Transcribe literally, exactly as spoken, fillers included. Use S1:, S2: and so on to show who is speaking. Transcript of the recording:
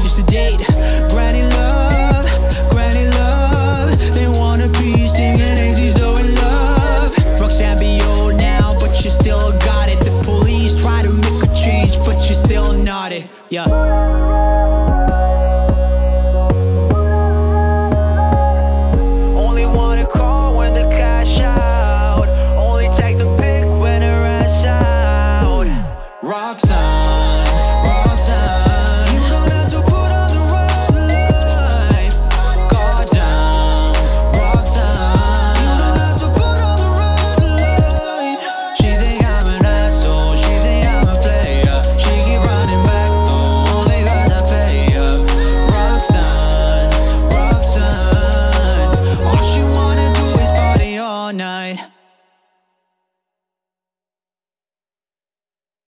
S1: just a date. Granny love, granny love. They wanna be stinging A Z, so in love. Roxanne be old now, but you still got it. The police try to make a change, but you still not it. Yeah.